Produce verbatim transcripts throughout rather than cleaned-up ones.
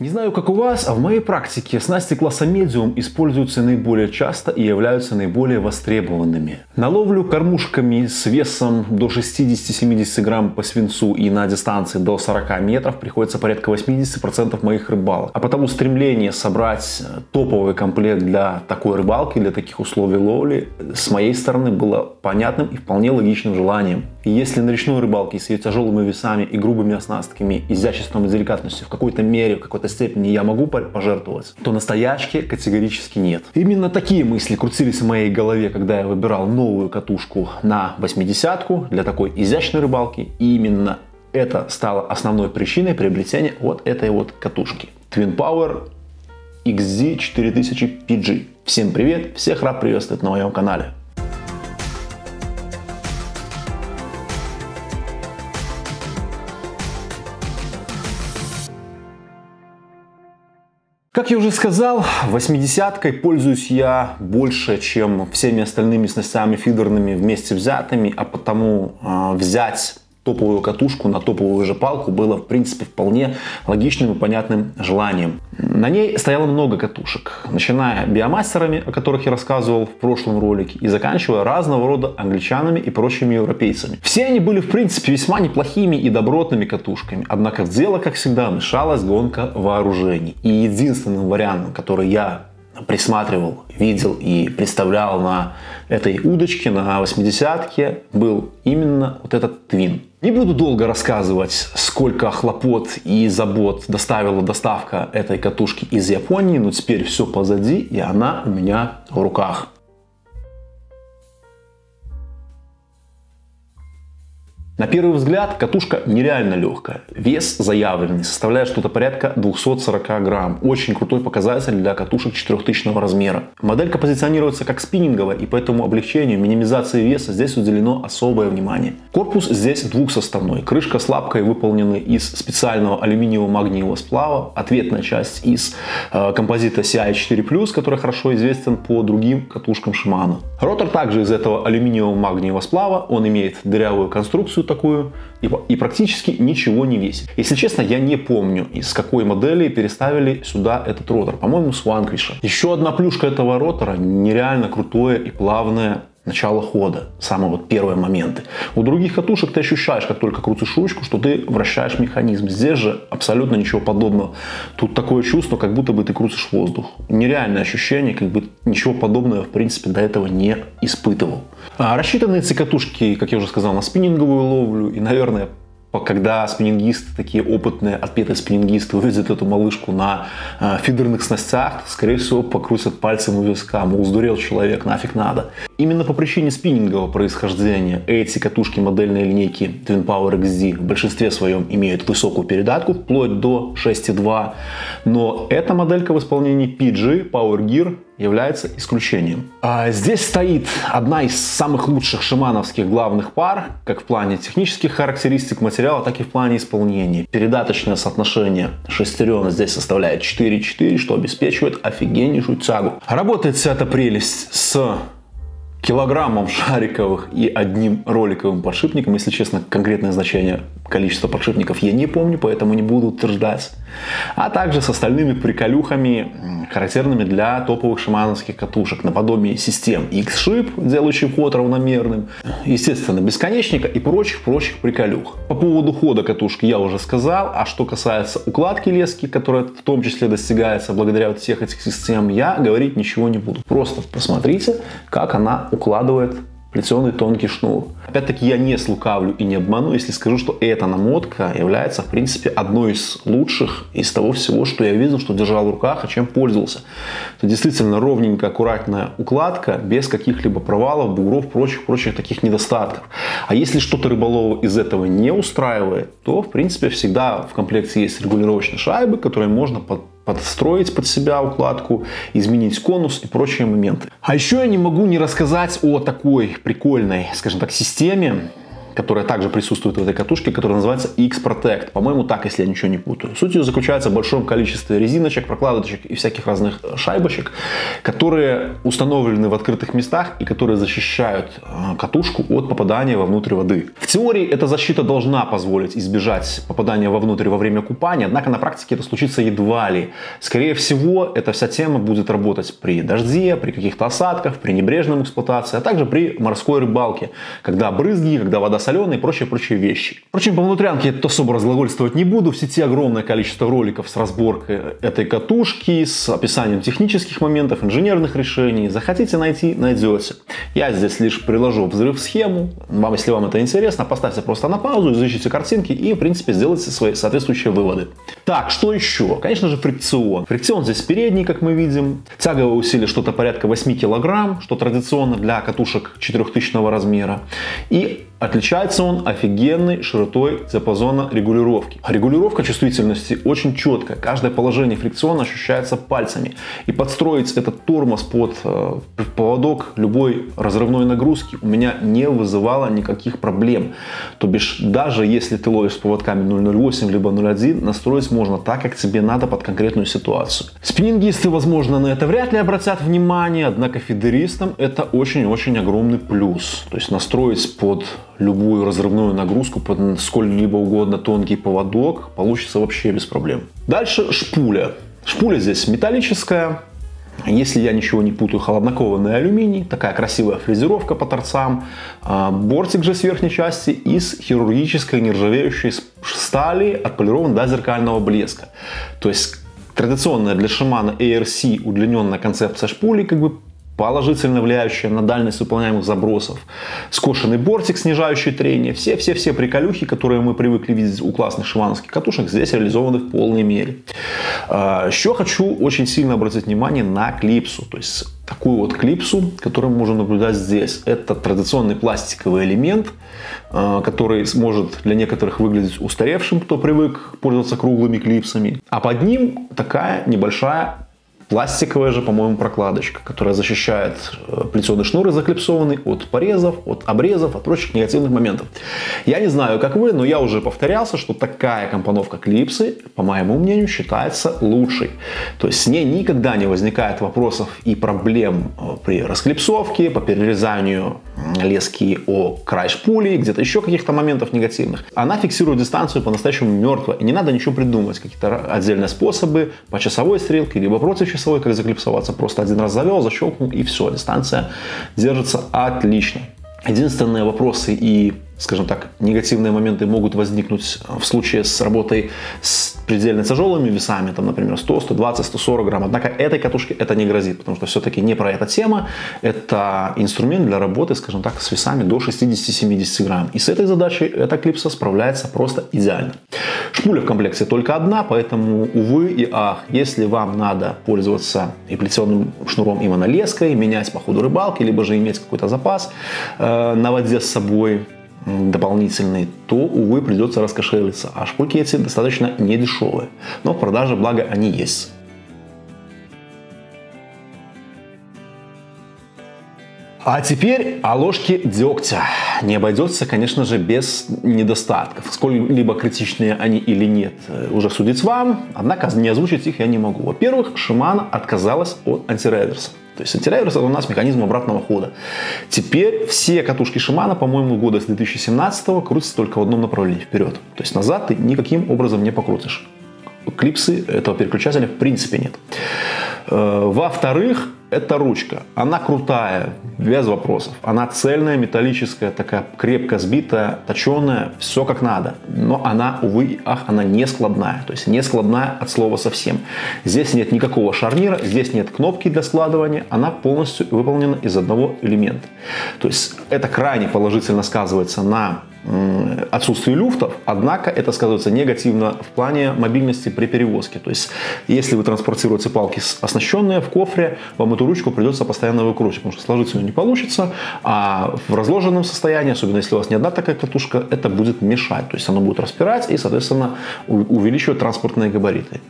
Не знаю, как у вас, а в моей практике снасти класса медиум используются наиболее часто и являются наиболее востребованными. На ловлю кормушками с весом до шестидесяти-семидесяти грамм по свинцу и на дистанции до сорока метров приходится порядка восьмидесяти процентов моих рыбалок. А потому стремление собрать топовый комплект для такой рыбалки, для таких условий ловли, с моей стороны было понятным и вполне логичным желанием. И если на речной рыбалке с ее тяжелыми весами и грубыми оснастками, изяществом и деликатностью в какой-то мере, в какой-то степени я могу пожертвовать, то на стоячке категорически нет. Именно такие мысли крутились в моей голове, когда я выбирал новую катушку на восьмидесятку для такой изящной рыбалки. И именно это стало основной причиной приобретения вот этой вот катушки. Twin Power икс ди четыре тысячи пи джи. Всем привет, всех рад приветствовать на моем канале. Как я уже сказал, восьмидесяткой пользуюсь я больше, чем всеми остальными снастями фидерными вместе взятыми, а потому э, взять топовую катушку на топовую же палку было, в принципе, вполне логичным и понятным желанием. На ней стояло много катушек, начиная биомастерами, о которых я рассказывал в прошлом ролике, и заканчивая разного рода англичанами и прочими европейцами. Все они были, в принципе, весьма неплохими и добротными катушками, однако в дело, как всегда, вмешалась гонка вооружений. И единственным вариантом, который я присматривал, видел и представлял на этой удочке, на восьмидесятке, был именно вот этот Twin. Не буду долго рассказывать, сколько хлопот и забот доставила доставка этой катушки из Японии, но теперь все позади, и она у меня в руках. На первый взгляд катушка нереально легкая. Вес заявленный составляет что-то порядка двухсот сорока грамм. Очень крутой показатель для катушек четырехтысячного размера. Моделька позиционируется как спиннинговая, и поэтому облегчению, минимизации веса здесь уделено особое внимание. Корпус здесь двухсоставной. Крышка с лапкой выполнены из специального алюминиево-магниевого сплава. Ответная часть из э, композита си ай четыре плюс, который хорошо известен по другим катушкам Shimano. Ротор также из этого алюминиево-магниевого сплава. Он имеет дырявую конструкцию такую и, и практически ничего не весит. Если честно, я не помню, из какой модели переставили сюда этот ротор. По-моему, с Vanquish. Еще одна плюшка этого ротора — нереально крутое и плавное начало хода. Самые вот первые моменты. У других катушек ты ощущаешь, как только крутишь ручку, что ты вращаешь механизм. Здесь же абсолютно ничего подобного. Тут такое чувство, как будто бы ты крутишь воздух. Нереальное ощущение, как бы ничего подобного, в принципе, до этого не испытывал. А рассчитаны эти катушки, как я уже сказал, на спиннинговую ловлю. И, наверное, когда спиннингисты, такие опытные, отпетые спиннингисты, увидят эту малышку на э, фидерных снастях, скорее всего, покрутят пальцем у виска, мол, сдурел человек, нафиг надо. Именно по причине спиннингового происхождения эти катушки модельной линейки Twin Power икс ди в большинстве своем имеют высокую передатку, вплоть до шесть и два, но эта моделька в исполнении пи джи Power Gear является исключением. А здесь стоит одна из самых лучших шимановских главных пар, как в плане технических характеристик материала, так и в плане исполнения. Передаточное соотношение шестерен здесь составляет четыре четыре, что обеспечивает офигеннейшую тягу. Работает вся эта прелесть с килограммом шариковых и одним роликовым подшипником. Если честно, конкретное значение количества подшипников я не помню, поэтому не буду утверждать. А также с остальными приколюхами, характерными для топовых шимановских катушек, наподобие систем X-Ship, делающих ход равномерным, естественно, бесконечника и прочих-прочих приколюх. По поводу хода катушки я уже сказал, а что касается укладки лески, которая в том числе достигается благодаря вот всех этих систем, я говорить ничего не буду. Просто посмотрите, как она укладывает плетеный тонкий шнур. Опять-таки я не слукавлю и не обману, если скажу, что эта намотка является, в принципе, одной из лучших из того всего, что я видел, что держал в руках, и чем пользовался. Это действительно ровненькая, аккуратная укладка, без каких-либо провалов, бугров, прочих-прочих таких недостатков. А если что-то рыболова из этого не устраивает, то, в принципе, всегда в комплекте есть регулировочные шайбы, которые можно под подстроить под себя укладку, изменить конус и прочие моменты. А еще я не могу не рассказать о такой прикольной, скажем так, системе, которая также присутствует в этой катушке, которая называется X-Protect. По-моему, так, если я ничего не путаю. Суть ее заключается в большом количестве резиночек, прокладочек и всяких разных шайбочек, которые установлены в открытых местах и которые защищают катушку от попадания вовнутрь воды. В теории эта защита должна позволить избежать попадания вовнутрь во время купания, однако на практике это случится едва ли. Скорее всего, эта вся тема будет работать при дожде, при каких-то осадках, при небрежном эксплуатации, а также при морской рыбалке, когда брызги, когда вода соленая и прочие-прочие вещи. Впрочем, по внутрянке я особо разглагольствовать не буду. В сети огромное количество роликов с разборкой этой катушки, с описанием технических моментов, инженерных решений. Захотите найти, найдете. Я здесь лишь приложу взрыв-схему. Вам, если вам это интересно, поставьте просто на паузу, изучите картинки и, в принципе, сделайте свои соответствующие выводы. Так, что еще? Конечно же, фрикцион. Фрикцион здесь передний, как мы видим. Тяговое усилие что-то порядка восемь килограмм, что традиционно для катушек четырехтысячного размера. И отличается он офигенной широтой диапазона регулировки. Регулировка чувствительности очень четкая. Каждое положение фрикциона ощущается пальцами. И подстроить этот тормоз под э, поводок любой разрывной нагрузки у меня не вызывало никаких проблем. То бишь, даже если ты ловишь с поводками ноль ноль восемь либо ноль один, настроить можно так, как тебе надо под конкретную ситуацию. Спиннингисты, возможно, на это вряд ли обратят внимание, однако фидеристам это очень-очень огромный плюс. То есть настроить под любую разрывную нагрузку, под сколь-либо угодно тонкий поводок получится вообще без проблем. Дальше шпуля. Шпуля здесь металлическая. Если я ничего не путаю, холоднокованный алюминий. Такая красивая фрезеровка по торцам. Бортик же с верхней части из хирургической нержавеющей стали, отполирован до зеркального блеска. То есть традиционная для Shimano эй ар си удлиненная концепция шпули, как бы положительно влияющая на дальность выполняемых забросов, скошенный бортик, снижающий трение, все-все-все приколюхи, которые мы привыкли видеть у классных шимановских катушек, здесь реализованы в полной мере. Еще хочу очень сильно обратить внимание на клипсу, то есть такую вот клипсу, которую мы можем наблюдать здесь. Это традиционный пластиковый элемент, который может для некоторых выглядеть устаревшим, кто привык пользоваться круглыми клипсами, а под ним такая небольшая пластиковая же, по-моему, прокладочка, которая защищает плетеный шнур заклипсованный от порезов, от обрезов, от прочих негативных моментов. Я не знаю, как вы, но я уже повторялся, что такая компоновка клипсы, по моему мнению, считается лучшей. То есть с ней никогда не возникает вопросов и проблем при расклипсовке, по перерезанию лески о край шпули, где-то еще каких-то моментов негативных. Она фиксирует дистанцию по-настоящему мертво. И не надо ничего придумывать, какие-то отдельные способы по часовой стрелке, либо против часовой, как заклипсоваться. Просто один раз завел, защелкнул и все. Дистанция держится отлично. Единственные вопросы и, скажем так, негативные моменты могут возникнуть в случае с работой с предельно тяжелыми весами, там, например, сто, сто двадцать, сто сорок грамм. Однако этой катушке это не грозит, потому что все-таки не про эта тема. Это инструмент для работы, скажем так, с весами до шестидесяти-семидесяти грамм. И с этой задачей эта клипса справляется просто идеально. Шпуля в комплекте только одна, поэтому, увы и ах, если вам надо пользоваться и плетеным шнуром, и монолеской, менять по ходу рыбалки, либо же иметь какой-то запас э, на воде с собой, дополнительный, то, увы, придется раскошелиться. А шпульки эти достаточно недешевые. Но в продаже, благо, они есть. А теперь о ложке дегтя. Не обойдется, конечно же, без недостатков. Сколь-либо критичные они или нет, уже судить вам. Однако не озвучить их я не могу. Во-первых, Shimano отказалась от антиреверса. То есть антиреверс — это у нас механизм обратного хода. Теперь все катушки Shimano, по-моему, года с две тысячи семнадцатого крутятся только в одном направлении, вперед. То есть назад ты никаким образом не покрутишь. Клипсы этого переключателя в принципе нет. Во-вторых, это ручка. Она крутая, без вопросов. Она цельная, металлическая, такая крепко сбитая, точеная, все как надо. Но она, увы, ах, она не складная. То есть не складная от слова совсем. Здесь нет никакого шарнира, здесь нет кнопки для складывания. Она полностью выполнена из одного элемента. То есть это крайне положительно сказывается на отсутствии люфтов, однако это сказывается негативно в плане мобильности при перевозке. То есть, если вы транспортируете палки оснащенные в кофре, вам эту ручку придется постоянно выкручивать, потому что сложиться ее не получится, а в разложенном состоянии, особенно если у вас не одна такая катушка, это будет мешать. То есть, оно будет распирать и, соответственно, увеличивать транспортные габариты.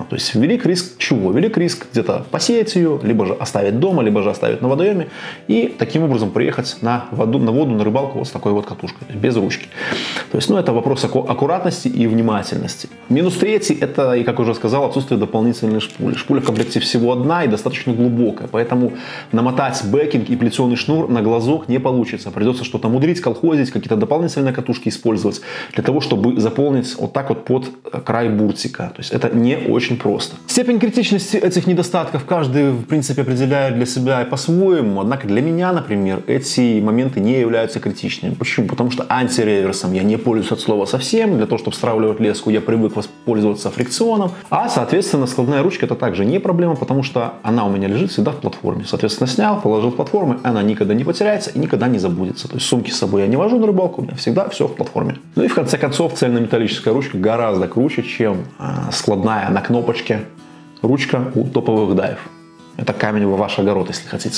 То есть велик риск чего? Велик риск где-то посеять ее, либо же оставить дома, либо же оставить на водоеме и таким образом приехать на воду, на воду, на рыбалку вот с такой вот катушкой, без ручки. То есть, ну, это вопрос аккуратности и внимательности. Минус третий – это, и как уже сказал, отсутствие дополнительной шпули. Шпуля в комплекте всего одна и достаточно глубокая, поэтому намотать бэкинг и плетеный шнур на глазок не получится. Придется что-то мудрить, колхозить, какие-то дополнительные катушки использовать для того, чтобы заполнить вот так вот под край буртика. То есть это не очень просто. Степень критичности этих недостатков каждый, в принципе, определяет для себя по-своему. Однако для меня, например, эти моменты не являются критичными. Почему? Потому что антиреверсом я не пользуюсь от слова совсем. Для того, чтобы стравливать леску, я привык воспользоваться фрикционом. А, соответственно, складная ручка это также не проблема, потому что она у меня лежит всегда в платформе. Соответственно, снял, положил в платформу, она никогда не потеряется и никогда не забудется. То есть сумки с собой я не вожу на рыбалку, у меня всегда все в платформе. Ну и в конце концов, цельнометаллическая ручка гораздо круче, чем э, складная на кнопочке ручка у топовых дайв. Это камень в ваш огород, если хотите.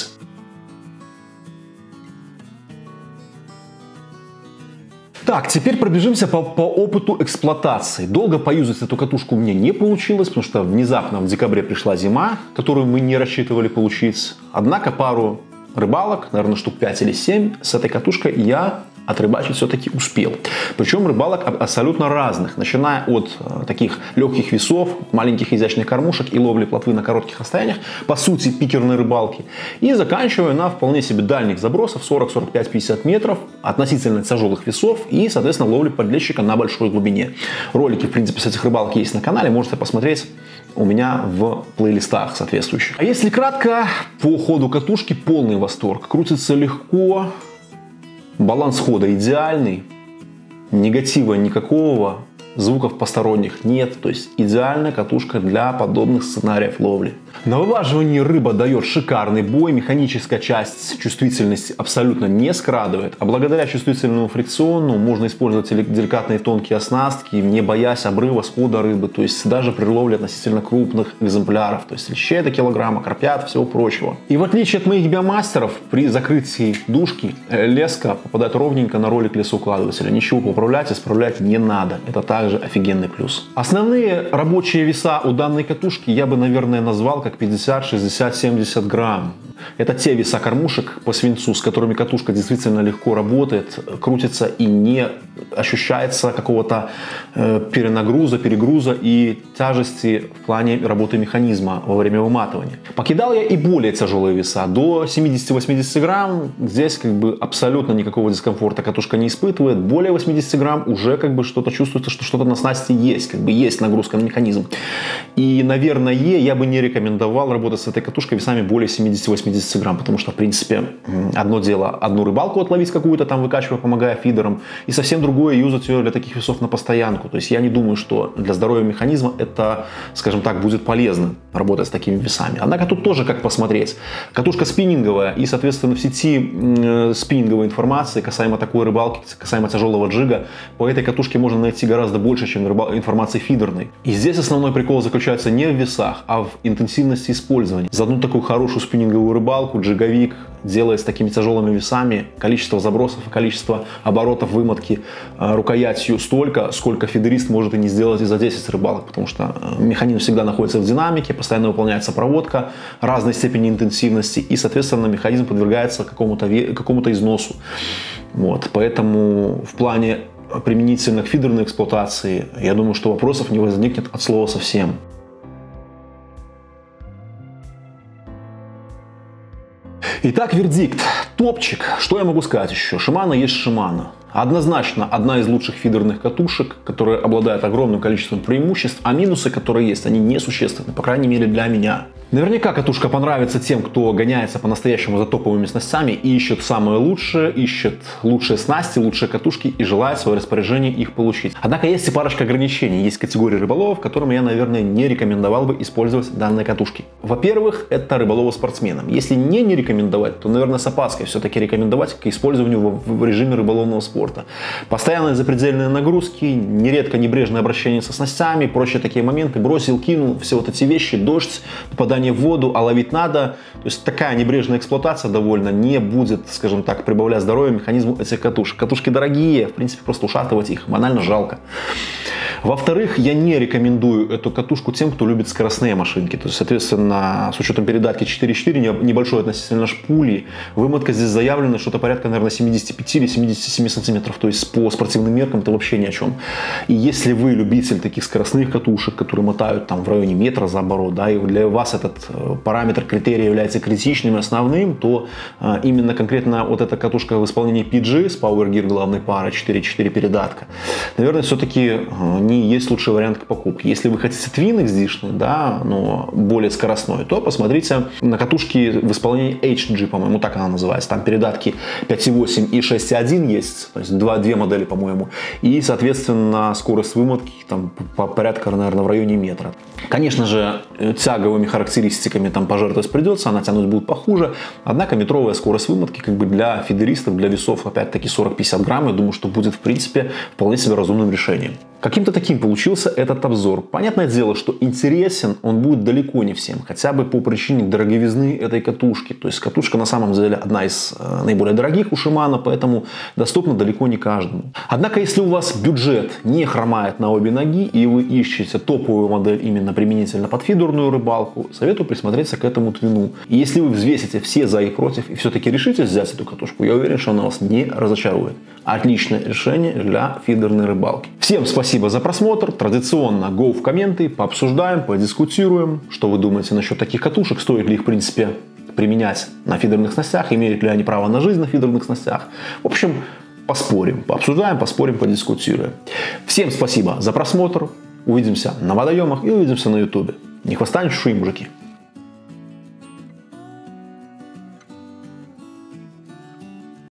Так, теперь пробежимся по, по опыту эксплуатации. Долго поюзать эту катушку мне не получилось, потому что внезапно в декабре пришла зима, которую мы не рассчитывали получить. Однако пару рыбалок, наверное, штук пять или семь, с этой катушкой я отрыбачить все-таки успел. Причем рыбалок абсолютно разных, начиная от э, таких легких весов, маленьких изящных кормушек и ловли плотвы на коротких расстояниях, по сути пикерной рыбалки, и заканчивая на вполне себе дальних забросов сорок, сорок пять, пятьдесят метров, относительно тяжелых весов и, соответственно, ловли подлещика на большой глубине. Ролики, в принципе, с этих рыбалок есть на канале, можете посмотреть у меня в плейлистах соответствующих. А если кратко, по ходу катушки полный восторг. Крутится легко, баланс хода идеальный, негатива никакого, звуков посторонних нет. То есть идеальная катушка для подобных сценариев ловли. На вываживании рыба дает шикарный бой, механическая часть чувствительности абсолютно не скрадывает, а благодаря чувствительному фрикциону можно использовать деликатные тонкие оснастки, не боясь обрыва, схода рыбы, то есть даже при ловле относительно крупных экземпляров, то есть лещей до килограмма, карпят, всего прочего. И в отличие от моих биомастеров, при закрытии дужки леска попадает ровненько на ролик лесоукладывателя, ничего поправлять, исправлять не надо, это также офигенный плюс. Основные рабочие веса у данной катушки я бы, наверное, назвал как пятьдесят, шестьдесят, семьдесят грамм. Это те веса кормушек по свинцу, с которыми катушка действительно легко работает, крутится и не ощущается какого-то э, перенагруза, перегруза и тяжести в плане работы механизма во время выматывания. Покидал я и более тяжелые веса, до семидесяти-восьмидесяти грамм. Здесь как бы абсолютно никакого дискомфорта катушка не испытывает. Более восьмидесяти грамм уже как бы что-то чувствуется, что что-то на снасти есть, как бы есть нагрузка на механизм. И, наверное, я бы не рекомендовал работать с этой катушкой весами более семидесяти-восьмидесяти грамм, потому что, в принципе, одно дело одну рыбалку отловить какую-то там, выкачивая, помогая фидером, и совсем другое юзать ее для таких весов на постоянку. То есть я не думаю, что для здоровья механизма это, скажем так, будет полезно работать с такими весами. Однако тут тоже как посмотреть. Катушка спиннинговая, и, соответственно, в сети э, спиннинговой информации касаемо такой рыбалки, касаемо тяжелого джига, по этой катушке можно найти гораздо больше, чем информации фидерной. И здесь основной прикол заключается не в весах, а в интенсивности использования. За одну такую хорошую спиннинговую рыбалку джиговик делает с такими тяжелыми весами количество забросов и количество оборотов вымотки э, рукоятью столько, сколько фидерист может и не сделать и за десять рыбалок, потому что э, механизм всегда находится в динамике, постоянно выполняется проводка разной степени интенсивности и, соответственно, механизм подвергается какому-то какому-то износу. Вот. Поэтому в плане применительно к фидерной эксплуатации, я думаю, что вопросов не возникнет от слова совсем. Итак, вердикт. Топчик. Что я могу сказать еще? Шимано есть Шимано. Однозначно одна из лучших фидерных катушек, которая обладает огромным количеством преимуществ, а минусы, которые есть, они несущественны, по крайней мере для меня. Наверняка катушка понравится тем, кто гоняется по-настоящему за топовыми снастями и ищет самое лучшее, ищет лучшие снасти, лучшие катушки и желает в свое распоряжение их получить. Однако есть и парочка ограничений. Есть категории рыболовов, которым я, наверное, не рекомендовал бы использовать данные катушки. Во-первых, это рыболовы-спортсменам. Если не не рекомендовать, то, наверное, с опаской все-таки рекомендовать к использованию в, в режиме рыболовного спорта. Постоянные запредельные нагрузки, нередко небрежное обращение со снастями, прочие такие моменты. Бросил, кинул, все вот эти вещи, дождь, попадание в воду, а ловить надо. То есть такая небрежная эксплуатация довольно не будет, скажем так, прибавлять здоровья механизму этих катушек. Катушки дорогие, в принципе, просто ушатывать их банально жалко. Во-вторых, я не рекомендую эту катушку тем, кто любит скоростные машинки. То есть, соответственно, с учетом передатки четыре четыре, небольшой относительно шпули, вымотка здесь заявлена что-то порядка, наверное, семьдесят пять или семьдесят семь сантиметров. То есть, по спортивным меркам это вообще ни о чем. И если вы любитель таких скоростных катушек, которые мотают там в районе метра за оборот, да, и для вас этот параметр, критерий является критичным и основным, то а, именно конкретно вот эта катушка в исполнении пи джи с Power Gear главной пары четыре четыре передатка, наверное, все-таки не есть лучший вариант к покупке. Если вы хотите Twin икс ди-шный, да, но более скоростной, то посмотрите на катушки в исполнении эйч джи, по-моему, так она называется. Там передатки пять и восемь и шесть и один есть, то есть два, две модели, по-моему. И, соответственно, скорость вымотки там по порядка, наверное, в районе метра. Конечно же, тяговыми характеристиками там пожертвовать придется, она тянуть будет похуже. Однако метровая скорость вымотки как бы для фидеристов, для весов, опять-таки сорок-пятьдесят грамм, я думаю, что будет в принципе вполне себе разумным решением. Каким-то таким получился этот обзор. Понятное дело, что интересен он будет далеко не всем, хотя бы по причине дороговизны этой катушки. То есть катушка на самом деле одна из наиболее дорогих у Shimano, поэтому доступна далеко не каждому. Однако, если у вас бюджет не хромает на обе ноги и вы ищете топовую модель именно применительно под фидерную рыбалку, советую присмотреться к этому твину. И если вы взвесите все за и против и все-таки решитесь взять эту катушку, я уверен, что она вас не разочарует. Отличное решение для фидерной рыбалки. Всем спасибо за просмотр. Традиционно go в комменты, пообсуждаем, подискутируем, что вы думаете насчет таких катушек, стоит ли их в принципе применять на фидерных снастях, имеют ли они право на жизнь на фидерных снастях. В общем, поспорим, пообсуждаем, поспорим, подискутируем. Всем спасибо за просмотр. Увидимся на водоемах и увидимся на ютубе. Не хвостанешь, шуи, мужики.